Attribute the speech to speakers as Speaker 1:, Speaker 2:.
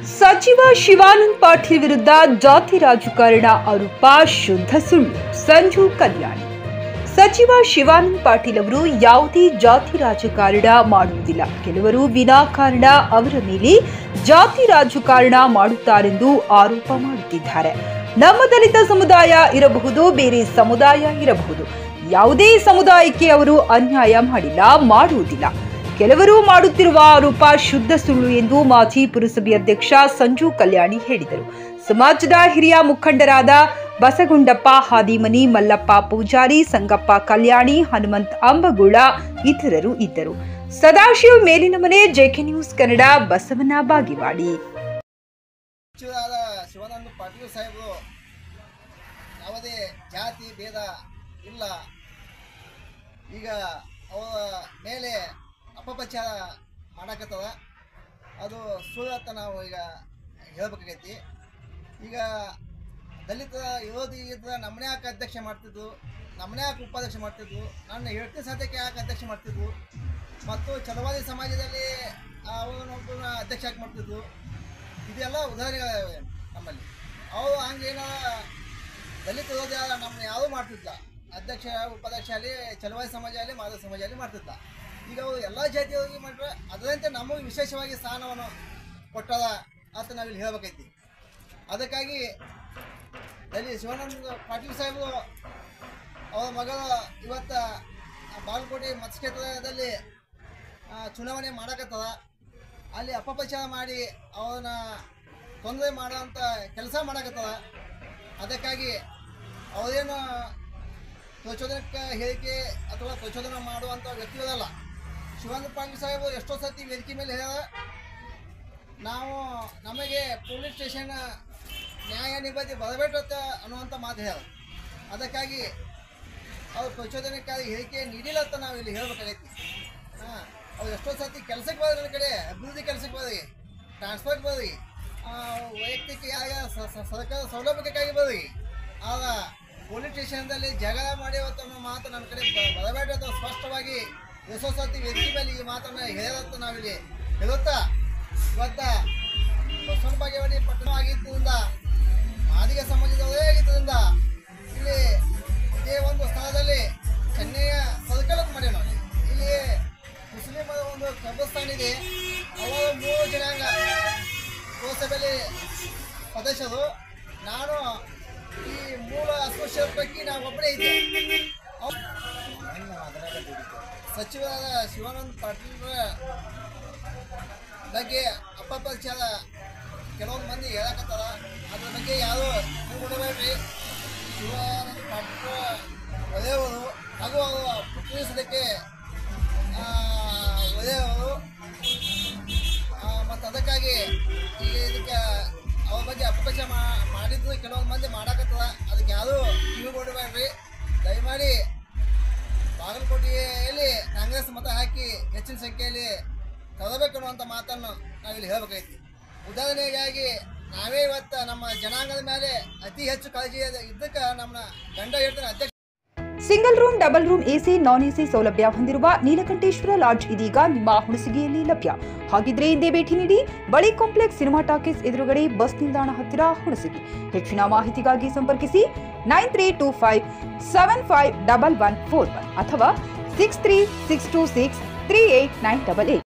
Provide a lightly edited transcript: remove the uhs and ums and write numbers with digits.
Speaker 1: ಸಚಿವ ಶಿವಾನಂದ ಪಾಟೀಲ್ ವಿರುದ್ಧ ಜಾತಿ ರಾಜಕಾರಣ ಆರೋಪ ಶುದ್ಧ ಸುಳ್ಳು. ಸಂಜು ಕಲ್ಯಾಣಿ. ಸಚಿವ ಶಿವಾನಂದ ಪಾಟೀಲ್ ಅವರು ಯಾವುದೇ ಜಾತಿ ರಾಜಕಾರಣ ಮಾಡುವುದಿಲ್ಲ. ಕೆಲವರು ವಿನಾಕಾರಣ ಅವರ ಮೇಲೆ ಜಾತಿ ರಾಜಕಾರಣ ಮಾಡುತ್ತಾರೆಂದು ಆರೋಪ ಮಾಡುತ್ತಿದ್ದಾರೆ. ನಮ್ಮ ದಲಿತ ಸಮುದಾಯ ಇರಬಹುದು, ಬೇರೆ ಸಮುದಾಯ ಇರಬಹುದು, ಯಾವುದೇ ಸಮುದಾಯಕ್ಕೆ ಅವರು ಅನ್ಯಾಯ ಮಾಡಿಲ್ಲ, ಮಾಡುವುದಿಲ್ಲ. ಕೆಲವರು ಮಾಡುತ್ತಿರುವ ಆರೋಪ ಶುದ್ಧ ಸುಳ್ಳು ಎಂದು ಮಾಜಿ ಪುರಸಭೆ ಅಧ್ಯಕ್ಷ ಸಂಜು ಕಲ್ಯಾಣಿ ಹೇಳಿದರು. ಸಮಾಜದ ಹಿರಿಯ ಮುಖಂಡರಾದ ಬಸಗುಂಡಪ್ಪ ಹಾದಿಮನಿ, ಮಲ್ಲಪ್ಪ ಪೂಜಾರಿ, ಸಂಗಪ್ಪ ಕಲ್ಯಾಣಿ, ಹನುಮಂತ್ ಅಂಬಗೋಳ ಇತರರು ಇದ್ದರು. ಸದಾಶಿವ್ ಮೇಲಿನ ಮನೆ, ಜೆಕೆ ನ್ಯೂಸ್ ಕನ್ನಡ, ಬಸವನ ಬಾಗೇವಾಡಿ.
Speaker 2: ಶಿವಾನಂದ ಪಾಟೀಲ್ ಸಾಹೇಬರು ಯಾವುದೇ ಜಾತಿ ಭೇದ ಇಲ್ಲ, ಈಗ ಅವರ ಮೇಲೆ ಅಪಪ್ರಚಾರ ಮಾಡಕತ್ತದ, ಅದು ಸುಳ್ಳು ಅಂತ ನಾವು ಈಗ ಹೇಳ್ಬೇಕಾಗೈತಿ. ಈಗ ದಲಿತ ವಿರೋಧಿ ಇದ್ರೆ ನಮ್ಮನೆ ಯಾಕೆ ಅಧ್ಯಕ್ಷ ಮಾಡ್ತಿದ್ವು, ನಮ್ಮನೆ ಯಾಕೆ ಉಪಾಧ್ಯಕ್ಷ ಮಾಡ್ತಿದ್ವು, ನನ್ನ ಹೇಳ್ತಿ ಸದ್ಯಕ್ಕೆ ಯಾಕೆ ಅಧ್ಯಕ್ಷ ಮಾಡ್ತಿದ್ವು, ಮತ್ತು ಛಲವಾದಿ ಸಮಾಜದಲ್ಲಿ ಅವನೊಬ್ಬನ ಅಧ್ಯಕ್ಷ ಯಾಕೆ ಮಾಡ್ತಿದ್ವು, ಇದೆಲ್ಲ ಉದಾಹರಣೆಗಳಿವೆ ನಮ್ಮಲ್ಲಿ. ಅವು ಹಂಗೇನ ದಲಿತ ವಿರೋಧಿ ನಮ್ಮನ್ನ ಯಾವುದೂ ಮಾಡ್ತಿದ್ದ, ಅಧ್ಯಕ್ಷ ಉಪಾಧ್ಯಕ್ಷ ಅಲ್ಲಿ ಛಲವಾದಿ ಸಮಾಜ ಅಲ್ಲಿ ಮಾದಕ ಸಮಾಜ ಅಲ್ಲಿ ಮಾಡ್ತಿದ್ದ. ಈಗ ಅವರು ಎಲ್ಲ ಜಾತಿಯವರಿಗೆ ಮಾಡ್ರೆ ಅದರಂತೆ ನಮಗೆ ವಿಶೇಷವಾಗಿ ಸ್ಥಾನವನ್ನು ಕೊಟ್ಟದ ಅಂತ ನಾವಿಲ್ಲಿ ಹೇಳ್ಬೇಕೈತಿ. ಅದಕ್ಕಾಗಿ ಶಿವಾನಂದ ಪಾಟೀಲ್ ಸಾಹೇಬರು ಅವರ ಮಗಳು ಇವತ್ತು ಬಾಗಲಕೋಟೆ ಮತಕ್ಷೇತ್ರದಲ್ಲಿ ಚುನಾವಣೆ ಮಾಡಕತ್ತದ, ಅಲ್ಲಿ ಅಪಪ್ರಚಾರ ಮಾಡಿ ಅವನ ತೊಂದರೆ ಮಾಡೋಂಥ ಕೆಲಸ ಮಾಡಕತ್ತದ. ಅದಕ್ಕಾಗಿ ಅವರೇನು ಪ್ರಚೋದನಕ್ಕೆ ಹೇಳಿಕೆ ಅಥವಾ ಪ್ರಚೋದನೆ ಮಾಡುವಂಥ ವ್ಯಕ್ತಿಗಳಲ್ಲ. ಶಿವಾನಂದ ಪಾಟೀಲ್ ಸಾಹೇಬರು ಎಷ್ಟೋ ಸರ್ತಿ ವೇದಿಕೆ ಮೇಲೆ ಹೇಳ್ಯಾರ, ನಾವು ನಮಗೆ ಪೊಲೀಸ್ ಸ್ಟೇಷನ್ ನ್ಯಾಯ ನಿಬದ್ಧಿ ಬರಬೇಕಂತ ಅನ್ನುವಂಥ ಮಾತು ಹೇಳ್ಯಾರ. ಅದಕ್ಕಾಗಿ ಅವ್ರು ಪ್ರಚೋದನೆಕ್ಕಾಗಿ ಹೇಳಿಕೆ ನೀಡಿಲ್ಲ ಅಂತ ನಾವು ಇಲ್ಲಿ ಹೇಳ್ಬೇಕಾಗೈತಿ. ಅವ್ರು ಎಷ್ಟೋ ಸರ್ತಿ ಕೆಲಸಕ್ಕೆ ಬರೋದು, ನನ್ನ ಕಡೆ ಅಭಿವೃದ್ಧಿ ಕೆಲಸಕ್ಕೆ ಬರೋದು, ಟ್ರಾನ್ಸ್ಪೋರ್ಟ್ ಬರೋದು, ವೈಯಕ್ತಿಕ ಸರ್ಕಾರದ ಸೌಲಭ್ಯಕ್ಕಾಗಿ ಬರೋದು, ಆಗ ಪೊಲೀಸ್ ಸ್ಟೇಷನ್ದಲ್ಲಿ ಜಗಳ ಮಾಡಿವತ್ತ ಮಾತು ನನ್ನ ಕಡೆ ಬರಬೇಡ ಅಂತ ಸ್ಪಷ್ಟವಾಗಿ ಎಷ್ಟೋ ಸರ್ತಿ ವೇದಿಕೆ ಮೇಲೆ ಈ ಮಾತನ್ನು ಹೇಳತ್ತ ನಾವಿಲ್ಲಿ ಹೇಳುತ್ತಾ, ಇವತ್ತ ಬಸವನ ಬಾಗೇವಾಡಿ ಪಟ್ಟಣ ಆಗಿದ್ದರಿಂದ, ಮಾದಿಗ ಸಮಾಜದವರೇ ಆಗಿದ್ದರಿಂದ ಇಲ್ಲಿ ಇದೇ ಒಂದು ಸ್ಥಳದಲ್ಲಿ ಚೆನ್ನೈಯ ಸರ್ಕಲ್ ಮಾಡಿ ನಾವು ಇಲ್ಲಿ ಮುಸ್ಲಿಮರ ಒಂದು ಕಬ್ರಸ್ಥಾನ ಇದೆ. ಅವರು 3 ಜನಾಂಗ ಪುರಸಭೆಯಲ್ಲಿ ಸದಸ್ಯರು, ನಾನು ಈ ಮೂಲ ಅಸ್ಪೃಶ್ಯರ ಪೈಕಿ ನಾವು ಒಬ್ಬರೇ ಇದ್ದೆ. ಸಚಿವರಾದ ಶಿವಾನಂದ ಪಾಟೀಲ್ರ ಬಗ್ಗೆ ಅಪಪ್ರಚಾರ ಕೆಲವೊಂದು ಮಂದಿ ಹೇಳಕತ್ತಾರ, ಅದ್ರ ಬಗ್ಗೆ ಯಾರು ಕೊಡಬೇಡ್ರಿ. ಶಿವಾನಂದ ಪಾಟೀಲ್ ಒಳ್ಳೆಯವರು ಹಾಗೂ ಅವರು ಪುತ್ರಿಸೋದಕ್ಕೆ ಒಳ್ಳೆಯವರು, ಮತ್ತು ಅದಕ್ಕಾಗಿ ಈಗ ಇದಕ್ಕೆ ಅವ್ರ ಬಗ್ಗೆ ಅಪಪ್ರಚಾರ ಮಾಡಿದ್ರು ಕೆಲವೊಂದು ಮಂದಿ ಮಾಡಕತ್ತದ, ಅದಕ್ಕೆ ಯಾರೂ ಕಿವಿ ಕೊಡಬೇಡ್ರಿ. ದಯಮಾಡಿ ಬಾಗಲಕೋಟೆಯಲ್ಲಿ ಕಾಂಗ್ರೆಸ್ ಮತ ಹಾಕಿ ಹೆಚ್ಚಿನ ಸಂಖ್ಯೆಯಲ್ಲಿ ತರಬೇಕು ಅನ್ನುವಂಥ ಮಾತನ್ನು ನಾವಿಲ್ಲಿ ಹೇಳಬೇಕೈತಿ. ಉದಾಹರಣೆಗಾಗಿ ನಾವೇ ಇವತ್ತು ನಮ್ಮ ಜನಾಂಗದ ಮೇಲೆ ಅತಿ ಹೆಚ್ಚು ಕಾಳಜಿ ಇದ್ದಕ್ಕೆ ನಮ್ಮ ಗಂಡ ಹೇಳ್ತಾನೆ ಅಧ್ಯಕ್ಷ.
Speaker 1: Single room, double room, AC, non AC ಸೌಲಭ್ಯ ಹೊಂದಿರುವ ನೀಲಕಂಠೇಶ್ವರ ಲಾಡ್ಜ್ ಇದೀಗ ನಿಮ್ಮ ಹುಣಸಗಿಯಲ್ಲಿ ಲಭ್ಯ. ಹಾಗಿದ್ರೆ ಹಿಂದೆ ಭೇಟಿ ನೀಡಿ. ಬಳಿ ಕಾಂಪ್ಲೆಕ್ಸ್ ಸಿನಿಮಾ ಟಾಕೀಸ್ ಎದುರುಗಡೆ, ಬಸ್ ನಿಲ್ದಾಣ ಹತ್ತಿರ, ಹುಣಸಗಿ. ಹೆಚ್ಚಿನ ಮಾಹಿತಿಗಾಗಿ ಸಂಪರ್ಕಿಸಿ 9325751141 ಅಥವಾ 6362638988.